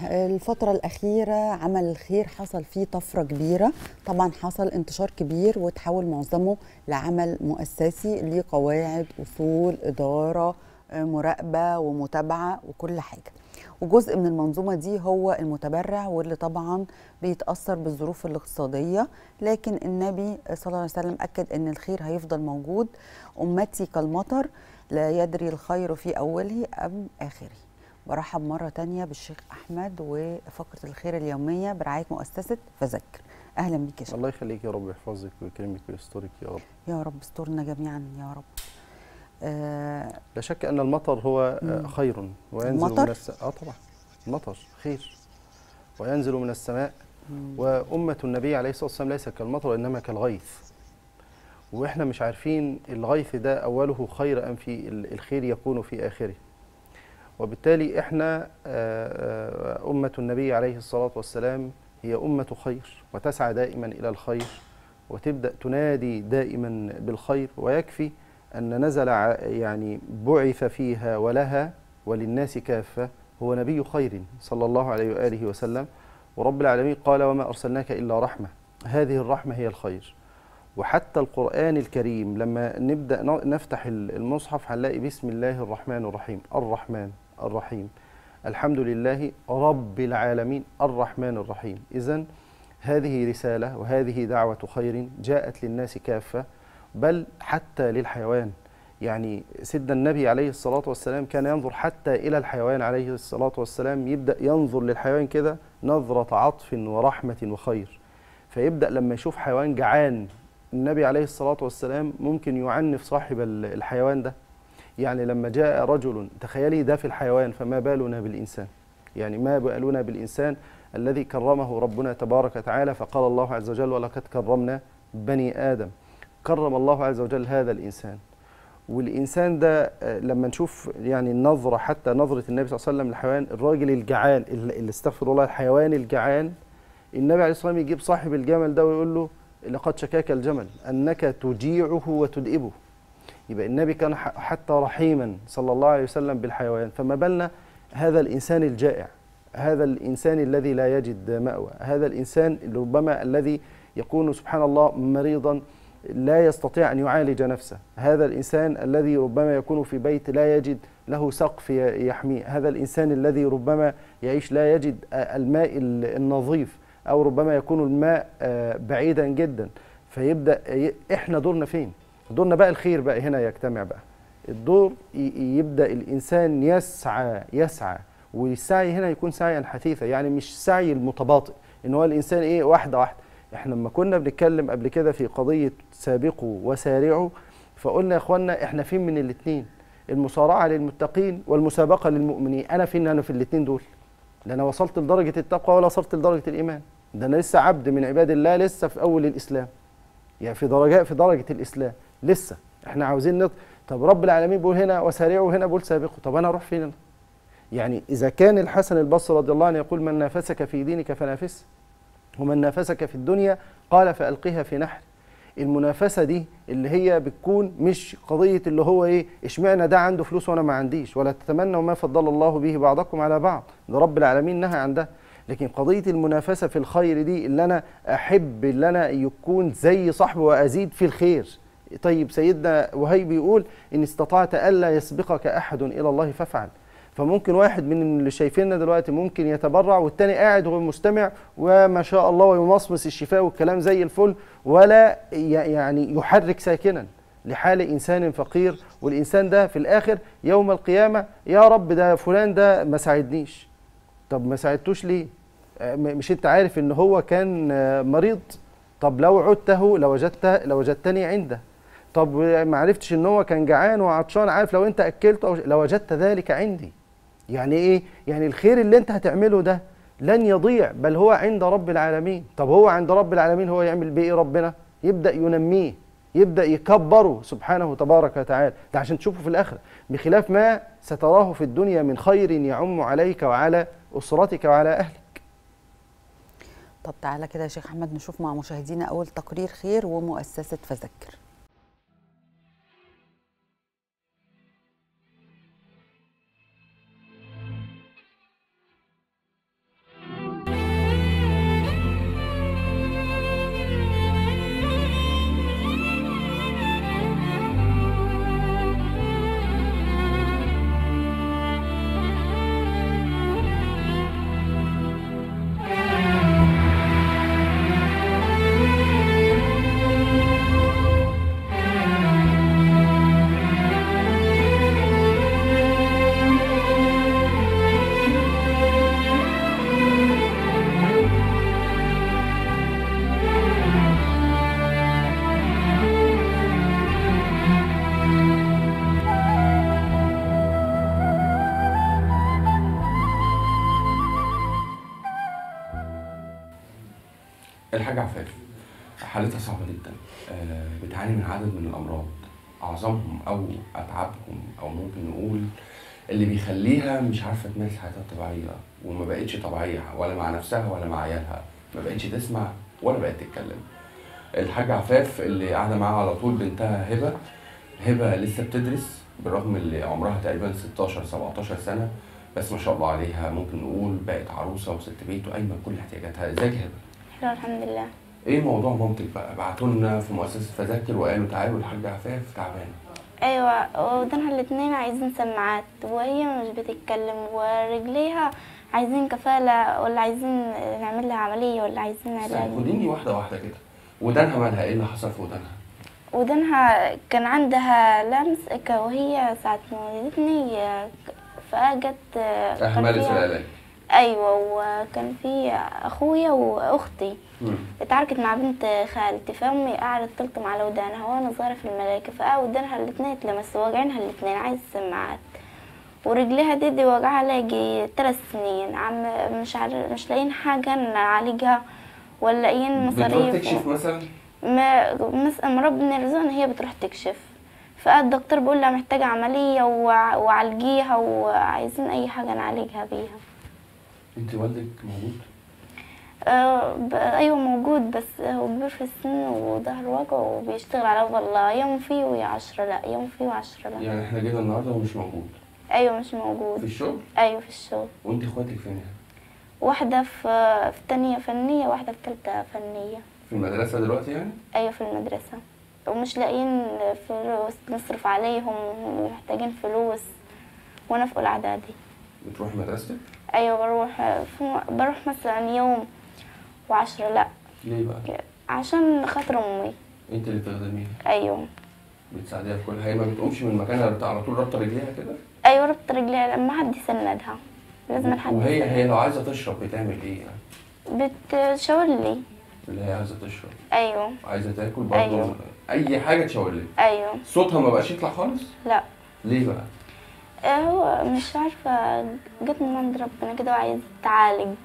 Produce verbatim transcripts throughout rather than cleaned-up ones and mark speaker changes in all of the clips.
Speaker 1: الفترة الأخيرة عمل الخير حصل فيه طفرة كبيرة. طبعا حصل انتشار كبير وتحول معظمه لعمل مؤسسي ليه قواعد، أصول، إدارة، مراقبة ومتابعة وكل حاجة. وجزء من المنظومة دي هو المتبرع، واللي طبعا بيتأثر بالظروف الاقتصادية، لكن النبي صلى الله عليه وسلم أكد أن الخير هيفضل موجود. أمتي كالمطر لا يدري الخير في أوله أم آخره. برحب مرة تانية بالشيخ أحمد وفقرة الخير اليومية برعاية مؤسسة فذكر. أهلا بك يا شيخ.
Speaker 2: الله يخليك، يا رب يحفظك ويكرمك ويسترك يا رب.
Speaker 1: يا رب استرنا جميعا يا رب. آه
Speaker 2: لا شك أن المطر هو
Speaker 1: مم.
Speaker 2: خير وينزل
Speaker 1: المطر؟
Speaker 2: من السماء. آه طبعا المطر خير وينزل من السماء.
Speaker 1: مم.
Speaker 2: وأمة النبي عليه الصلاة والسلام ليس كالمطر وإنما كالغيث، وإحنا مش عارفين الغيث ده أوله خير أم في الخير يكون في آخره. وبالتالي إحنا أمة النبي عليه الصلاة والسلام هي أمة خير وتسعى دائما إلى الخير وتبدأ تنادي دائما بالخير، ويكفي أن نزل يعني بعث فيها ولها وللناس كافة هو نبي خير صلى الله عليه وآله وسلم. ورب العالمين قال: وما أرسلناك إلا رحمة. هذه الرحمة هي الخير. وحتى القرآن الكريم لما نبدأ نفتح المصحف هنلاقي بسم الله الرحمن الرحيم، الرحمن الرحيم، الحمد لله رب العالمين الرحمن الرحيم. إذن هذه رسالة وهذه دعوة خير جاءت للناس كافة، بل حتى للحيوان. يعني سيدنا النبي عليه الصلاة والسلام كان ينظر حتى إلى الحيوان عليه الصلاة والسلام، يبدأ ينظر للحيوان كده نظرة عطف ورحمة وخير. فيبدأ لما يشوف حيوان جعان النبي عليه الصلاة والسلام ممكن يعنف صاحب الحيوان ده. يعني لما جاء رجل، تخيلي ده في الحيوان، فما بالنا بالإنسان؟ يعني ما بالنا بالإنسان الذي كرمه ربنا تبارك وتعالى. فقال الله عز وجل: ولقد كرمنا بني آدم. كرم الله عز وجل هذا الإنسان. والإنسان ده لما نشوف يعني النظرة، حتى نظرة النبي صلى الله عليه وسلم للحيوان، الراجل الجعان اللي استغفر الله، الحيوان الجعان، النبي عليه الصلاة والسلام يجيب صاحب الجمل ده ويقول له: لقد شكاك الجمل أنك تجيعه وتدئبه. يبقى النبي كان حتى رحيما صلى الله عليه وسلم بالحيوان، فما بالنا هذا الإنسان الجائع، هذا الإنسان الذي لا يجد مأوى، هذا الإنسان ربما الذي يكون سبحان الله مريضا لا يستطيع أن يعالج نفسه، هذا الإنسان الذي ربما يكون في بيت لا يجد له سقف يحميه، هذا الإنسان الذي ربما يعيش لا يجد الماء النظيف، أو ربما يكون الماء بعيدا جدا. فيبدأ إحنا دورنا فين؟ دورنا بقى الخير بقى هنا يجتمع بقى الدور، يبدأ الإنسان يسعى يسعى والسعي هنا يكون سعيا حثيثا، يعني مش سعي المتباطئ إن هو الإنسان إيه واحدة واحدة. إحنا لما كنا بنتكلم قبل كده في قضية سابقوا وسارعوا، فقلنا يا إخوانا إحنا فين من الاثنين؟ المسارعة للمتقين والمسابقة للمؤمنين. أنا فين؟ أنا في الاثنين دول. لا أنا وصلت لدرجة التقوى ولا وصلت لدرجة الإيمان، ده أنا لسه عبد من عباد الله، لسه في أول الإسلام، يعني في درجات في درجة الإسلام لسه. احنا عاوزين نط... طب رب العالمين بيقول هنا وسارعوا، هنا بيقول سابقوا، طب انا اروح فين؟ يعني اذا كان الحسن البصري رضي الله عنه يقول: من نافسك في دينك فنافسه، ومن نافسك في الدنيا قال فألقها في نحر. المنافسة دي اللي هي بتكون مش قضية اللي هو ايه اشمعنى ده عنده فلوس وانا ما عنديش، ولا تتمنوا ما فضل الله به بعضكم على بعض، ده رب العالمين نهى عن ده. لكن قضية المنافسة في الخير دي اللي أنا أحب اللي أنا يكون زي صاحبي وأزيد في الخير. طيب سيدنا وهيب بيقول: إن استطعت ألا يسبقك أحد إلى الله فافعل. فممكن واحد من اللي شايفيننا دلوقتي ممكن يتبرع، والتاني قاعد وهو مستمع وما شاء الله ويمصمص الشفاء والكلام زي الفل، ولا يعني يحرك ساكنا لحال إنسان فقير. والإنسان ده في الآخر يوم القيامة: يا رب ده فلان ده ما ساعدنيش. طب ما ساعدتوش ليه؟ مش انت عارف ان هو كان مريض؟ طب لو عدته لوجدت لوجدتني عنده. طب ما عرفتش ان هو كان جعان وعطشان، عارف لو انت اكلته لوجدت ذلك عندي. يعني ايه؟ يعني الخير اللي انت هتعمله ده لن يضيع، بل هو عند رب العالمين. طب هو عند رب العالمين هو يعمل بيه ايه ربنا؟ يبدأ ينميه، يبدأ يكبره سبحانه تبارك وتعالى، ده عشان تشوفه في الآخرة، بخلاف ما ستراه في الدنيا من خير يعم عليك وعلى أسرتك وعلى أهلك.
Speaker 1: طب تعالى كده يا شيخ أحمد نشوف مع مشاهدينا أول تقرير خير ومؤسسة فذكر.
Speaker 3: الحاجة عفاف حالتها صعبة جدا، آه بتعاني من عدد من الأمراض، أعظمهم أو أتعبهم أو ممكن نقول اللي بيخليها مش عارفة تمارس حياتها الطبيعية، وما بقتش طبيعية ولا مع نفسها ولا مع عيالها، ما بقتش تسمع ولا بقت تتكلم. الحاجة عفاف اللي قاعدة معاها على طول بنتها هبة، هبة لسه بتدرس بالرغم اللي عمرها تقريبا ستاشر سبعتاشر سنة، بس ما شاء الله عليها ممكن نقول بقت عروسة وست بيت وقايمة بكل احتياجاتها. ازيك يا هبة؟
Speaker 4: حلو الحمد لله.
Speaker 3: ايه موضوع مامتك بقى؟ بعتوا لنا في مؤسسة فذاكر وقالوا تعالوا الحاجة عفاف تعبانة.
Speaker 4: ايوه ودانها الاتنين عايزين سماعات وهي مش بتتكلم، ورجليها عايزين كفالة ولا عايزين نعمل لها عملية ولا عايزين علاج.
Speaker 3: خديني واحدة واحدة كده. ودانها مالها؟ ايه اللي حصل في ودانها؟
Speaker 4: ودانها كان عندها لمس وهي ساعة ما ولدتني فجت
Speaker 3: اهملت في العلاج.
Speaker 4: ايوه وكان في اخويا واختي اتعاركت مع بنت خالتي، فامي قعدت تلطم على ودانها وانا صغيره في الملاكه، فقعد ودانها الاتنين اتلمسوا واجعينها الاتنين عايز سماعات. ورجليها دي, دي وجعها لاقي ثلاث سنين عم مش عارف مش لاقيين حاجه نعالجها ولا لاقيين مصاريف.
Speaker 3: بتروح تكشف مثلا؟
Speaker 4: ما مثلا ربنا يرزقنا هي بتروح تكشف، فقال الدكتور بيقول لها محتاجه عمليه وعالجيها وعايزين اي حاجه نعالجها بيها.
Speaker 3: انت والدك موجود؟
Speaker 4: آه ايوه موجود، بس هو كبير في السن وظهر وجعه وبيشتغل على والله يوم فيه ويا عشرة لا، يوم فيه وعشرة لا.
Speaker 3: يعني احنا جينا النهارده ومش موجود؟
Speaker 4: ايوه مش موجود.
Speaker 3: في الشغل؟
Speaker 4: ايوه في الشغل.
Speaker 3: وانت اخواتك فين؟
Speaker 4: واحده في في تانية فنيه واحده في تالتة فنيه.
Speaker 3: في المدرسه دلوقتي يعني؟
Speaker 4: ايوه في المدرسه، ومش لاقيين فلوس نصرف عليهم ومحتاجين فلوس، وانا في اولى اعدادي.
Speaker 3: بتروحي مدرستك؟
Speaker 4: ايوه بروح بروح مثلا يوم وعشرة لا.
Speaker 3: ليه بقى؟
Speaker 4: عشان خاطر امي.
Speaker 3: انت اللي بتخدميها؟
Speaker 4: ايوه.
Speaker 3: بتساعديها في كل حاجه؟ ما بتقومش من مكانها على طول رابطه رجليها كده؟
Speaker 4: ايوه رابطه رجليها لما حد يسندها، لازم حد.
Speaker 3: وهي هي لو عايزه تشرب بتعمل ايه يعني؟
Speaker 4: بتشاور لي.
Speaker 3: اللي هي عايزه تشرب؟
Speaker 4: ايوه.
Speaker 3: عايزه تاكل برضه؟
Speaker 4: أيوة.
Speaker 3: اي حاجه تشاور لي؟
Speaker 4: ايوه.
Speaker 3: صوتها ما بقاش يطلع خالص؟
Speaker 4: لا.
Speaker 3: ليه بقى؟
Speaker 4: هو مش عارفه جت من عند ربنا كده وعايز تعالج.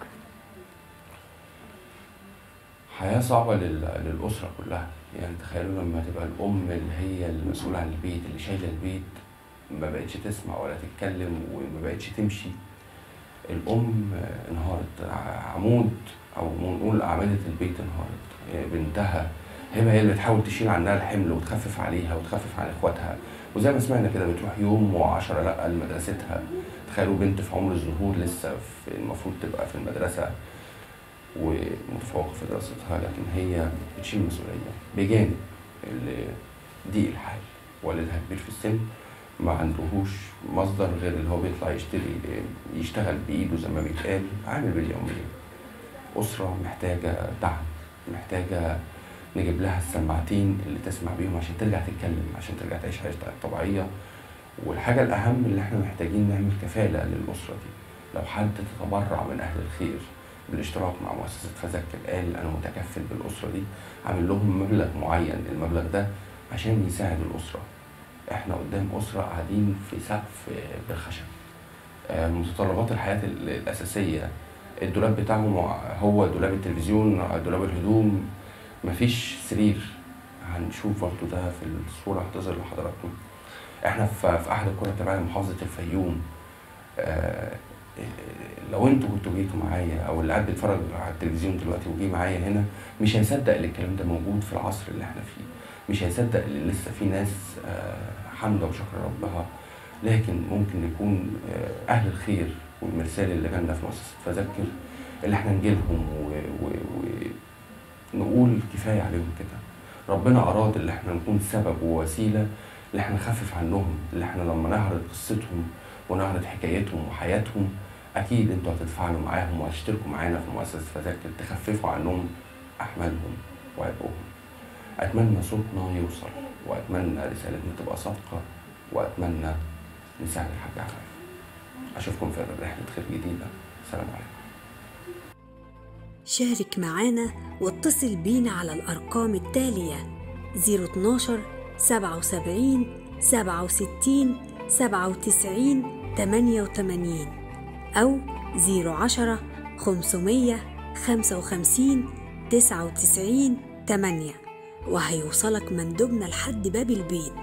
Speaker 3: حياة صعبة للأسرة كلها، يعني تخيلوا لما تبقى الأم اللي هي المسؤولة عن البيت اللي شايلة البيت ما بقتش تسمع ولا تتكلم وما بقتش تمشي. الأم انهارت، عمود أو نقول أعمدة البيت انهارت. بنتها هبة هي اللي بتحاول تشيل عنها الحمل وتخفف عليها وتخفف على إخواتها، وزي ما سمعنا كده بتروح يوم وعشرة لأ لمدرستها. تخيلوا بنت في عمر الظهور لسه في المفروض تبقى في المدرسة ومتفوقة في دراستها، لكن هي بتشيل مسؤولية بجانب ضيق الحال. والدها كبير في السن ما عندهوش مصدر غير اللي هو بيطلع يشتري يشتغل بإيده زي ما بيتقال، عامل باليومية. أسرة محتاجة دعم، محتاجة نجيب لها السماعتين اللي تسمع بيهم عشان ترجع تتكلم، عشان ترجع تعيش حياتها الطبيعية. والحاجة الأهم اللي احنا محتاجين نعمل كفالة للأسرة دي. لو حد تتبرع من أهل الخير بالاشتراك مع مؤسسة فذاكر قال أنا متكفل بالأسرة دي، عامل لهم مبلغ معين، المبلغ ده عشان يساعد الأسرة. احنا قدام أسرة قاعدين في سقف بالخشب. متطلبات الحياة الأساسية، الدولاب بتاعهم هو دولاب التلفزيون، دولاب الهدوم، مفيش سرير. هنشوف برضه ده في الصورة هتظهر لحضراتكم. احنا في أحد القرى تبع محافظة الفيوم. لو انتوا كنتوا جيتوا معايا او اللي قاعد بيتفرج على التلفزيون دلوقتي وجي معايا هنا مش هيصدق ان الكلام ده موجود في العصر اللي احنا فيه، مش هيصدق ان لسه في ناس حامده وشكر ربها. لكن ممكن يكون اهل الخير والمرسال اللي جالنا في مؤسسه فذاكر اللي احنا نجيلهم ونقول كفايه عليهم كده. ربنا اراد اللي احنا نكون سبب ووسيله اللي احنا نخفف عنهم، اللي احنا لما نعرض قصتهم ونعرض حكايتهم وحياتهم اكيد انتوا هتتفاعلوا معاهم وهتشتركوا معانا في مؤسسه فذاكر تخففوا عنهم احمالهم وعبئهم. اتمنى صوتنا يوصل، واتمنى رسالتنا تبقى صادقه، واتمنى نساعد الحاج عفاف. اشوفكم في رحله خير جديده. السلام عليكم.
Speaker 5: شارك معانا واتصل بينا على الارقام التاليه صفر اتناشر سبعة وسبعين سبعة وستين سبعة وتسعين تمانية وتمانين أو صفر عشرة خمسمية خمسة وخمسين تسعة وتسعين تمانية وهيوصلك مندوبنا لحد باب البيت.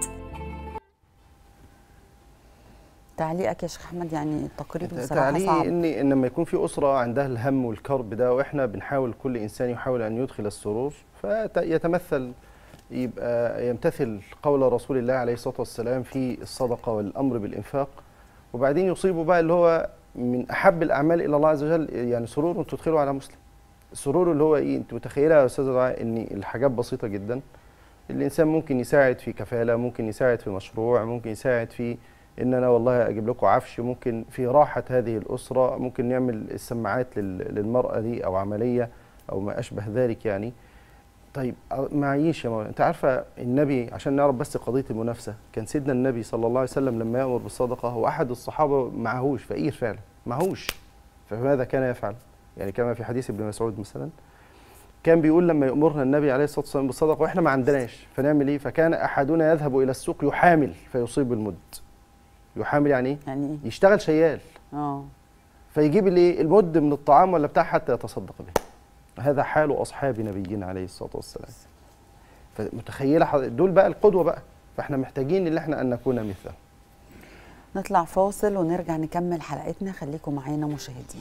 Speaker 1: تعليقك يا شيخ احمد؟ يعني التقرير بصراحه
Speaker 2: تعليقي
Speaker 1: صعب.
Speaker 2: ان ان لما يكون في اسره عندها الهم والكرب ده، واحنا بنحاول كل انسان يحاول ان يدخل السرور، فيتمثل يبقى يمتثل قول رسول الله عليه الصلاه والسلام في الصدقه والامر بالانفاق، وبعدين يصيبه بقى اللي هو من احب الاعمال الى الله عز وجل، يعني سرور تدخله على مسلم. السرور اللي هو ايه؟ انت متخيله يا استاذه دعاء ان الحاجات بسيطه جدا. الانسان ممكن يساعد في كفاله، ممكن يساعد في مشروع، ممكن يساعد في ان انا والله اجيب لكم عفش، ممكن في راحه هذه الاسره، ممكن نعمل السماعات للمراه دي او عمليه او ما اشبه ذلك يعني. طيب معيش يا مولانا، انت عارفه النبي عشان نعرف بس قضيه المنافسه، كان سيدنا النبي صلى الله عليه وسلم لما يامر بالصدقه هو احد الصحابه معهوش، فقير فعلا معهوش، فماذا كان يفعل؟ يعني كما في حديث ابن مسعود مثلا، كان بيقول لما يأمرنا النبي عليه الصلاه والسلام بالصدقه واحنا ما عندناش، فنعمل ايه؟ فكان احدنا يذهب الى السوق يحامل فيصيب المد. يحامل يعني ايه؟
Speaker 1: يعني ايه؟
Speaker 2: يشتغل شيال.
Speaker 1: اه
Speaker 2: فيجيب الايه؟ المد من الطعام ولا بتاع حتى يتصدق به. هذا حال اصحاب نبينا عليه الصلاه والسلام. فمتخيله دول بقى القدوه بقى، فاحنا محتاجين ان احنا ان نكون مثلهم.
Speaker 1: نطلع فاصل ونرجع نكمل حلقتنا، خليكم معانا مشاهدين.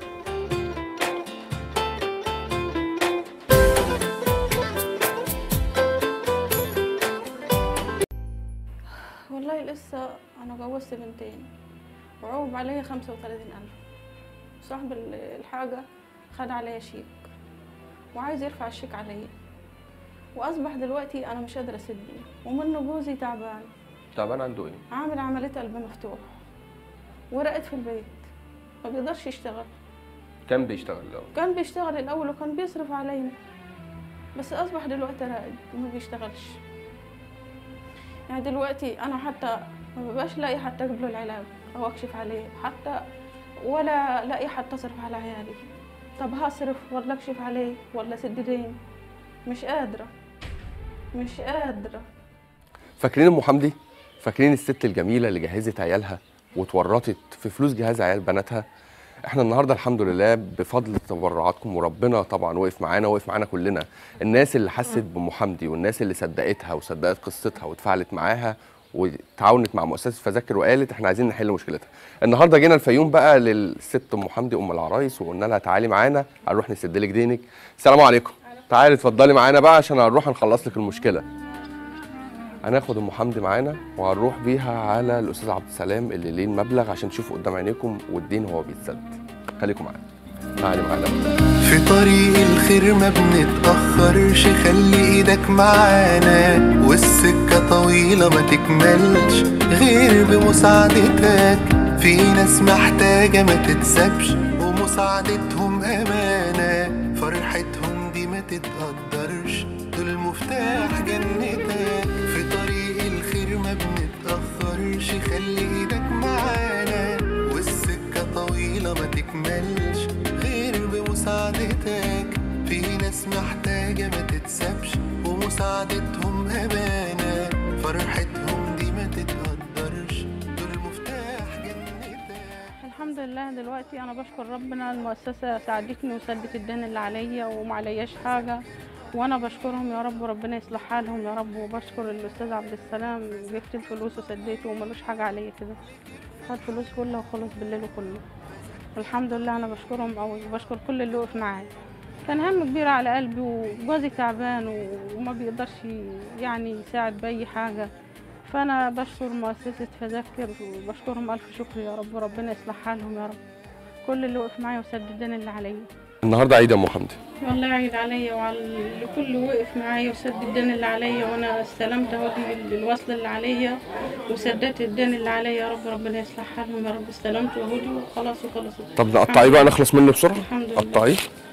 Speaker 6: والله لسه انا جوزت بنتين وعوب عليا خمسة وثلاثين ألف. صاحب الحاجه خد عليا شيك وعايز يرفع الشيك عليا، واصبح دلوقتي انا مش قادره اسد، ومنه جوزي تعبان.
Speaker 3: تعبان عنده ايه؟
Speaker 6: عامل عمليه قلب مفتوح ورقد في البيت ما بيقدرش يشتغل.
Speaker 3: كان بيشتغل الاول؟
Speaker 6: كان بيشتغل الاول وكان بيصرف علينا، بس اصبح دلوقتي راقد وما بيشتغلش. يعني دلوقتي انا حتى ما ببقاش لاقي حتى اجيب له العلاج او اكشف عليه حتى، ولا لاقي حتى اصرف على عيالي. طب هصرف ولا اكشف عليه ولا اسد دين؟ مش قادره مش قادره.
Speaker 3: فاكرين ام حمدي؟ فاكرين الست الجميله اللي جهزت عيالها واتورطت في فلوس جهاز عيال بناتها؟ احنا النهارده الحمد لله بفضل تبرعاتكم، وربنا طبعا وقف معانا وقف معانا كلنا، الناس اللي حست بام حمدي والناس اللي صدقتها وصدقت قصتها واتفاعلت معاها وتعاونت مع مؤسسه فذكر وقالت احنا عايزين نحل مشكلتها. النهارده جينا الفيوم بقى للست ام حمدي ام العرايس وقلنا لها تعالي معانا هنروح نسد لك دينك. السلام عليكم. تعالي اتفضلي معانا بقى عشان هنروح نخلص لك المشكله. هناخد ام حمدي معانا وهنروح بيها على الاستاذ عبد السلام اللي ليه المبلغ عشان تشوفوا قدام عينيكم والدين هو بيتسد. خليكم معانا. تعالي معانا.
Speaker 7: في طريق الخير ما بنتأخرش، خلي ايدك معانا، والسكة طويلة ما تكملش غير بمساعدتك. في ناس محتاجة ما تتسابش ومساعدتهم أمانة، فرحتهم دي ما تتقدرش، دول مفتاح جنتك. في طريق الخير ما بنتأخرش، خلي ايدك معانا، والسكة طويلة ما تكملش غير بمساعدتك. في ناس محتاجة ما تتسابش ومساعدتهم أمانة، فرحتهم دي ما تتقدرش، دول مفتاح جنتك.
Speaker 6: الحمد لله دلوقتي انا بشكر ربنا، المؤسسه ساعدتني وسدت الدين اللي عليا وما علياش حاجه، وانا بشكرهم يا رب وربنا يصلح حالهم يا رب. وبشكر الاستاذ عبد السلام جبت الفلوس وسديته وملوش حاجه عليا كده، خد فلوس كلها وخلص بالليل كله. الحمد لله انا بشكرهم قوي وبشكر كل اللي وقف معايا. كان هم كبير على قلبي وجوزي تعبان وما بيقدرش يعني يساعد باي حاجه، فانا بشكر مؤسسه فذكر وبشكرهم الف شكر يا رب وربنا يصلح حالهم يا رب. كل اللي وقف معايا وسد الدين اللي عليا.
Speaker 3: النهارده عيد يا ام حمدي.
Speaker 6: والله عيد عليا وعلى كل اللي وقف معايا وسد الدين اللي عليا، وانا استلمت وجهي الوصل اللي عليا وسددت الدين اللي عليا يا رب. ربنا يصلح حالهم يا رب. استلمت وجهي وخلاص وخلص.
Speaker 3: طب نقطعيه بقى نخلص منه بسرعه.
Speaker 6: الحمد لله.
Speaker 3: قطعيه.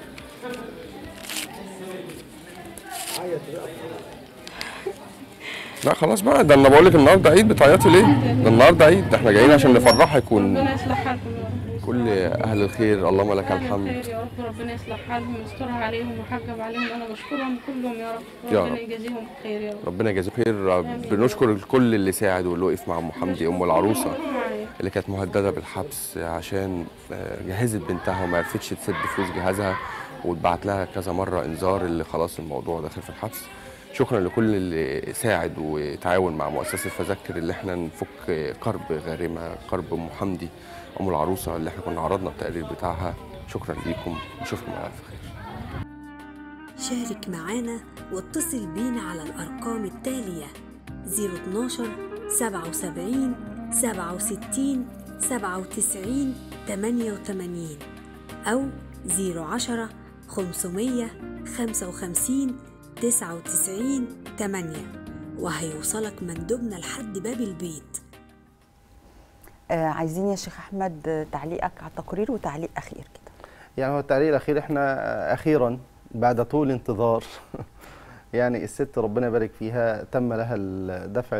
Speaker 3: لا خلاص بقى، ده انا بقول لك النهارده عيد، بتعيطي ليه؟ ده النهارده عيد، ده احنا جايين عشان نفرحك ون
Speaker 6: ربنا يصلح حالكم يا رب.
Speaker 3: كل اهل الخير اللهم لك الحمد.
Speaker 6: الخير يا رب، ربنا يصلح حالهم ويسترها عليهم ويحجب عليهم. انا بشكرهم كلهم يا رب،
Speaker 3: يا
Speaker 6: ربنا
Speaker 3: رب.
Speaker 6: يجازيهم خير يا رب.
Speaker 3: ربنا يجازيه خير. بنشكر الكل اللي ساعد واللي وقف مع ام حمدي ام العروسه اللي كانت مهدده بالحبس عشان جهزت بنتها وما عرفتش تسد فلوس جهازها، واتبعت لها كذا مره انذار اللي خلاص الموضوع داخل في الحبس. شكرا لكل اللي ساعد وتعاون مع مؤسسه فذكر اللي احنا نفك كرب غارمه، كرب ام حمدي ام العروسه اللي احنا كنا عرضنا التقرير بتاعها. شكرا ليكم ونشوفكم على الف خير.
Speaker 5: شارك معانا واتصل بينا على الأرقام التالية: صفر اتناشر سبعة وسبعين سبعة وستين سبعة وتسعين تمانية وتمانين أو صفر عشرة خمسمية خمسة وخمسين تسعة وتسعين تمانية، وهيوصلك مندوبنا لحد باب البيت.
Speaker 1: آه عايزين يا شيخ أحمد تعليقك على التقرير وتعليق أخير كده.
Speaker 2: يعني هو التعليق الأخير، احنا أخيرا بعد طول انتظار يعني الست ربنا يبارك فيها تم لها دفع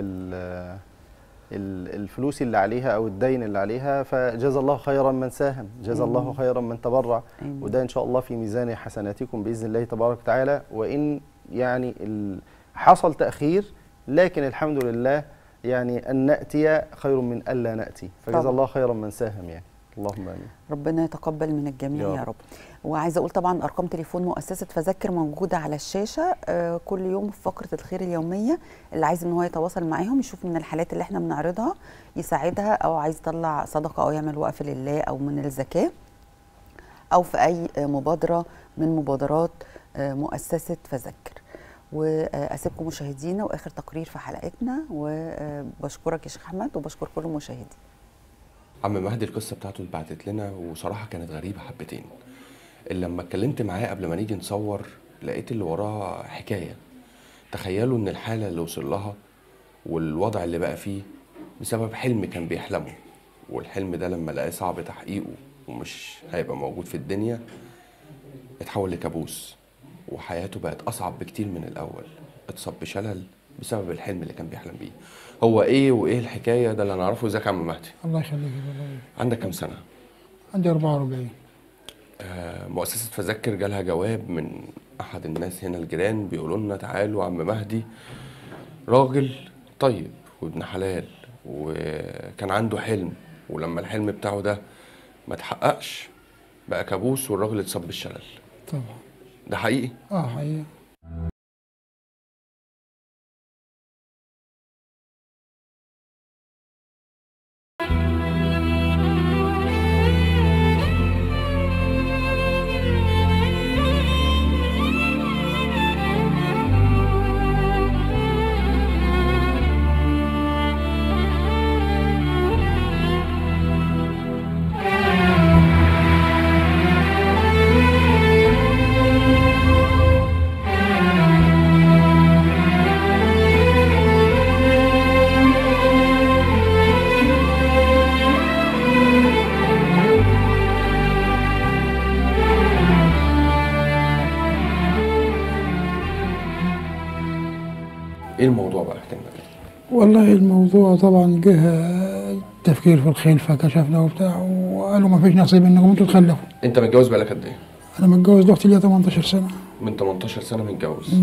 Speaker 2: الفلوس اللي عليها او الدين اللي عليها، فجزا الله خيرا من ساهم، جزا الله خيرا من تبرع، وده ان شاء الله في ميزان حسناتكم باذن الله تبارك وتعالى. وان يعني حصل تاخير لكن الحمد لله يعني ان ناتي خير من الا ناتي، فجزا الله خيرا من ساهم يعني. اللهم امين.
Speaker 1: ربنا يتقبل من الجميع يا, يا رب. وعايزه اقول طبعا ارقام تليفون مؤسسه فذكر موجوده على الشاشه آه كل يوم في فقره الخير اليوميه، اللي عايز ان هو يتواصل معاهم يشوف من الحالات اللي احنا بنعرضها يساعدها، او عايز يطلع صدقه او يعمل وقف لله او من الزكاه او في اي مبادره من مبادرات آه مؤسسه فذكر. واسيبكم مشاهدينا واخر تقرير في حلقتنا، وبشكرك يا شيخ احمد وبشكر كل المشاهدين.
Speaker 3: عم مهدي القصه بتاعته اتبعتت لنا وصراحه كانت غريبه حبتين. اللي لما اتكلمت معاه قبل ما نيجي نصور لقيت اللي وراه حكايه. تخيلوا ان الحاله اللي وصل لها والوضع اللي بقى فيه بسبب حلم كان بيحلمه، والحلم ده لما لقاه صعب تحقيقه ومش هيبقى موجود في الدنيا اتحول لكابوس، وحياته بقت اصعب بكتير من الاول. اتصاب بشلل بسبب الحلم اللي كان بيحلم بيه. هو ايه وايه الحكايه ده اللي نعرفه. ازيك يا عم مهدي؟
Speaker 8: الله يخليك. والله
Speaker 3: عندك كام سنه؟
Speaker 8: عندي أربعة وأربعين.
Speaker 3: آه مؤسسه فذكر جالها جواب من احد الناس هنا الجيران بيقولوا لنا تعالوا عم مهدي راجل طيب وابن حلال وكان عنده حلم، ولما الحلم بتاعه ده ما اتحققش بقى كابوس والراجل اتصاب بالشلل.
Speaker 8: طبعا
Speaker 3: ده حقيقي؟
Speaker 8: اه حقيقي.
Speaker 3: ايه الموضوع بقى؟ احكي لنا.
Speaker 8: والله الموضوع طبعا جه تفكير في الخلفه، كشفنا وبتاع وقالوا ما فيش نصيب انكم انتوا تخلفوا.
Speaker 3: انت متجوز بقالك قد ايه؟
Speaker 8: انا متجوز دلوقتي ليا تمنتاشر سنه.
Speaker 3: من تمنتاشر سنه متجوز.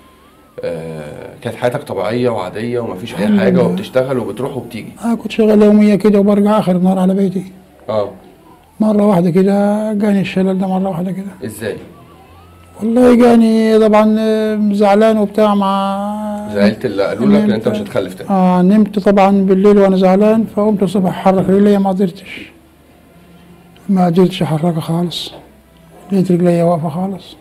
Speaker 3: آه كانت حياتك طبيعيه وعاديه وما فيش اي حاجه وبتشتغل وبتروح وبتيجي؟
Speaker 8: اه كنت شغال يوميه كده وبرجع اخر النهار على بيتي.
Speaker 3: اه
Speaker 8: مره واحده كده جاني الشلل ده مره واحده كده.
Speaker 3: ازاي؟
Speaker 8: والله جاني طبعا زعلان وبتاع مع
Speaker 3: زعلت اللي قالوا لك ان انت مش هتخلف تاني.
Speaker 8: اه نمت طبعا بالليل وانا زعلان، فقمت الصبح احرك رجليا ما قدرتش ما قدرتش احركها خالص، لقيت رجليا واقفه خالص.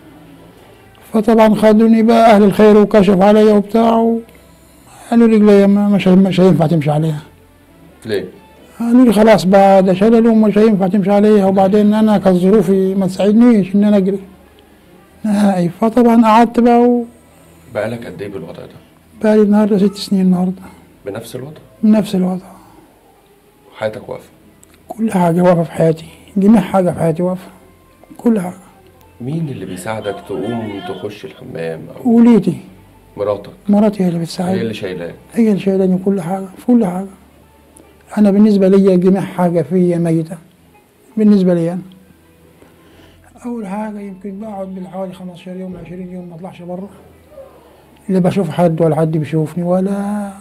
Speaker 8: فطبعا خدوني بقى اهل الخير وكشفوا عليا وبتاع وقالوا رجليا مش مش هينفع تمشي عليها.
Speaker 3: ليه؟
Speaker 8: قالوا لي خلاص بقى ده شلل ومش هينفع تمشي عليها، وبعدين انا كانت ظروفي ما تساعدنيش ان انا اجري نهائي. فطبعا قعدت بقى و...
Speaker 3: بقالك قد ايه بالوضع ده؟
Speaker 8: بقالي النهارده ست سنين النهارده.
Speaker 3: بنفس الوضع؟
Speaker 8: بنفس الوضع.
Speaker 3: وحياتك واقفه؟
Speaker 8: كل حاجه واقفه في حياتي، جميع حاجه في حياتي واقفه، كل حاجه.
Speaker 3: مين اللي بيساعدك تقوم تخش الحمام؟ او
Speaker 8: وليدي
Speaker 3: مراتك؟
Speaker 8: مراتي هي اللي بتساعدني.
Speaker 3: هي اللي شايلاك؟
Speaker 8: هي اللي شايلاني كل حاجه في كل حاجه. انا بالنسبه لي جميع حاجه فيا ميته بالنسبه لي انا. اول حاجه يمكن بقعد بالحوالي خمستاشر يوم عشرين يوم ما اطلعش بره، لا بشوف حد ولا حد بيشوفني ولا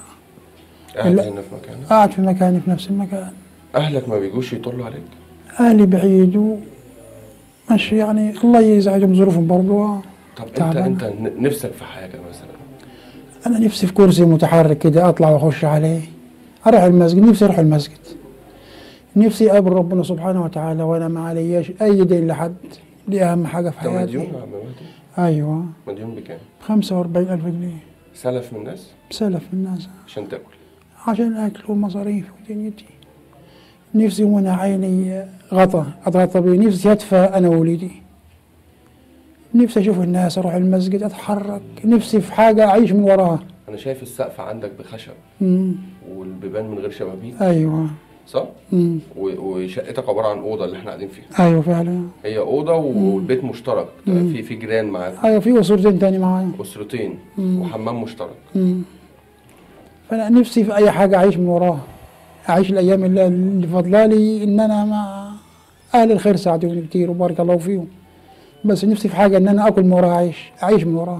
Speaker 3: قاعد هنا في مكانك؟
Speaker 8: قاعد في مكاني في نفس المكان.
Speaker 3: اهلك ما بيجوش يطلوا عليك؟
Speaker 8: اهلي بعيد ماشي يعني الله يزعجهم ظروفهم برضه.
Speaker 3: طب انت
Speaker 8: تعبان.
Speaker 3: انت ن- نفسك في حاجه مثلا؟
Speaker 8: أنا نفسي في كرسي متحرك كده أطلع وأخش عليه، أروح المسجد، نفسي أروح المسجد، نفسي أقابل ربنا سبحانه وتعالى وأنا ما علياش أي دين لحد، دي أهم حاجة في
Speaker 3: انت
Speaker 8: حياتي.
Speaker 3: مديون يا عم مهدي؟
Speaker 8: أيوه.
Speaker 3: مديون بكام؟
Speaker 8: بخمسة وأربعين ألف جنيه.
Speaker 3: سلف من الناس
Speaker 8: بسلف الناس
Speaker 3: عشان تاكل؟
Speaker 8: عشان أكل ومصاريف ودنيتي. نفسي وأنا عيني غطا أتغطى بيه، نفسي أدفى أنا ووليدي، نفسي أشوف الناس، أروح المسجد، أتحرك، نفسي في حاجة أعيش من وراها.
Speaker 3: انا شايف السقف عندك بخشب
Speaker 8: مم.
Speaker 3: والبيبان من غير شبابيك،
Speaker 8: أيوه.
Speaker 3: صح؟
Speaker 8: مم.
Speaker 3: و- وشقتك عباره عن اوضه اللي احنا قاعدين فيها.
Speaker 8: أيوه فعلا.
Speaker 3: هي اوضه والبيت مشترك،
Speaker 8: مم.
Speaker 3: في في جيران معاك،
Speaker 8: أيوه في أسرتين تاني معايا.
Speaker 3: اسرتين
Speaker 8: مم.
Speaker 3: وحمام مشترك.
Speaker 8: مم. فأنا نفسي في أي حاجة أعيش من وراها، أعيش الأيام اللي, اللي فضلالي إن أنا مع أهل الخير ساعدوني كتير وبارك الله فيهم، بس نفسي في حاجة إن أنا آكل من وراها، أعيش أعيش من وراها.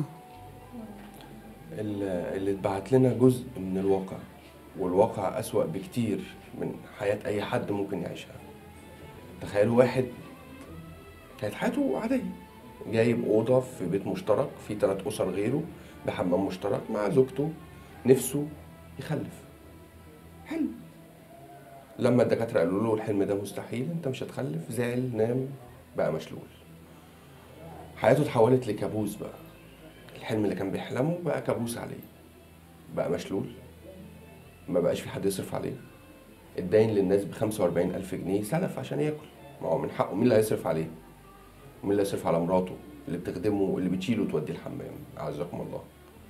Speaker 3: اللي اللي اتبعت لنا جزء من الواقع، والواقع أسوأ بكتير من حياة أي حد ممكن يعيشها. تخيلوا واحد كانت حياته عادية، جايب أوضة في بيت مشترك في ثلاث أسر غيره بحمام مشترك مع زوجته، نفسه يخلف، حلم. لما الدكاترة قالوا له الحلم ده مستحيل، أنت مش هتخلف، زعل، نام، بقى مشلول. حياته اتحولت لكابوس بقى. الحلم اللي كان بيحلمه بقى كابوس عليه، بقى مشلول، ما بقاش في حد يصرف عليه، اتداين للناس ب خمسة وأربعين ألف جنيه سلف عشان ياكل. ما هو من حقه، مين اللي هيصرف عليه؟ ومين اللي هيصرف على مراته اللي بتخدمه اللي بتشيله وتوديه الحمام أعزكم الله؟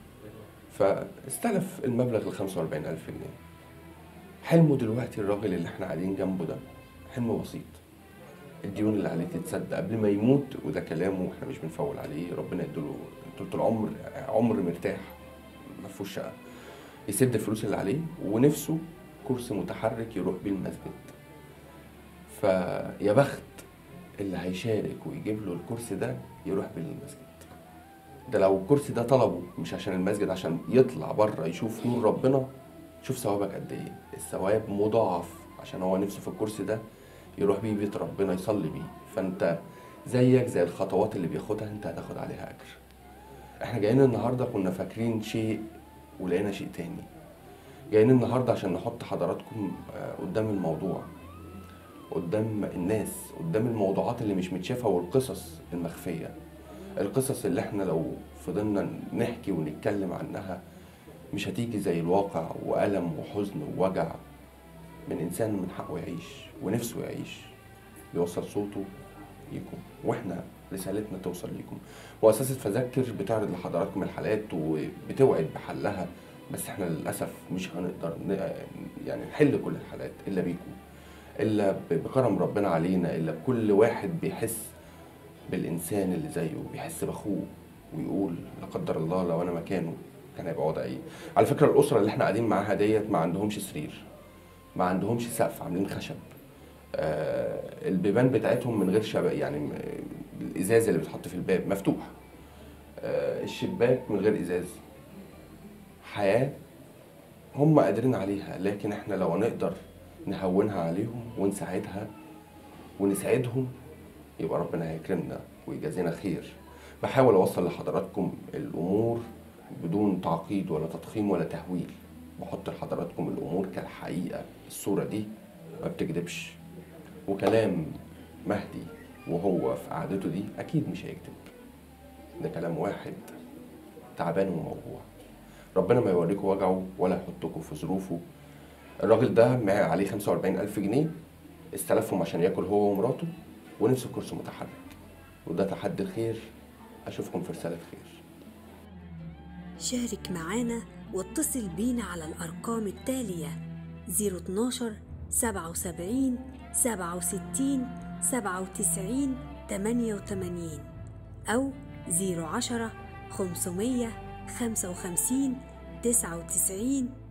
Speaker 3: فاستلف المبلغ ال خمسة وأربعين ألف جنيه. حلمه دلوقتي الراجل اللي احنا قاعدين جنبه ده حلم بسيط، الديون اللي عليه تتسد قبل ما يموت، وده كلامه احنا مش بنفول عليه، ربنا يديله طول العمر، عمر مرتاح ما فيهوش شقه، يسد الفلوس اللي عليه، ونفسه كرسي متحرك يروح بيه المسجد. فيا بخت اللي هيشارك ويجيب له الكرسي ده يروح بيه المسجد. ده لو الكرسي ده طلبه مش عشان المسجد، عشان يطلع بره يشوف نور ربنا، شوف ثوابك قد ايه، الثواب مضاعف عشان هو نفسه في الكرسي ده يروح بيه بيت ربنا يصلي بيه. فانت زيك زي الخطوات اللي بياخدها انت هتاخد عليها اجر. احنا جايين النهارده كنا فاكرين شيء ولقينا شيء تاني. جايين النهارده عشان نحط حضراتكم قدام الموضوع، قدام الناس، قدام الموضوعات اللي مش متشافه والقصص المخفيه، القصص اللي احنا لو فضلنا نحكي ونتكلم عنها مش هتيجي زي الواقع، وألم وحزن ووجع من إنسان من حقه يعيش ونفسه يعيش، يوصل صوته ليكم، وإحنا رسالتنا توصل ليكم. مؤسسة فذكر بتعرض لحضراتكم الحالات وبتوعد بحلها، بس إحنا للأسف مش هنقدر يعني نحل كل الحالات إلا بيكم، إلا بكرم ربنا علينا، إلا بكل واحد بيحس بالإنسان اللي زيه، بيحس بأخوه ويقول لا قدر الله لو أنا مكانه كان هيبقى وضع ايه. على فكره الاسره اللي احنا قاعدين معاها ديت ما عندهمش سرير، ما عندهمش سقف، عاملين خشب، آه البيبان بتاعتهم من غير شبك، يعني الازاز اللي بيتحط في الباب مفتوح، آه الشباك من غير ازاز. حياه هم قادرين عليها، لكن احنا لو نقدر نهونها عليهم ونساعدها ونساعدهم يبقى ربنا هيكرمنا ويجازينا خير. بحاول اوصل لحضراتكم الامور بدون تعقيد ولا تضخيم ولا تهويل، بحط لحضراتكم الامور كالحقيقه. الصوره دي ما بتكذبش، وكلام مهدي وهو في قعدته دي اكيد مش هيكذب، ده كلام واحد تعبان وموجوع. ربنا ما يوريكم وجعه ولا يحطكم في ظروفه. الراجل ده معاه عليه خمسة وأربعين ألف جنيه استلفهم عشان ياكل هو ومراته ونفسه كرسي متحرك، وده تحدي الخير. اشوفكم في رساله خير.
Speaker 5: شارك معانا واتصل بينا على الأرقام التالية صفر اتناشر سبعة وسبعين سبعة وستين سبعة وتسعين تمانية وتمانين أو صفر عشرة خمسمية خمسة وخمسين تسعة وتسعين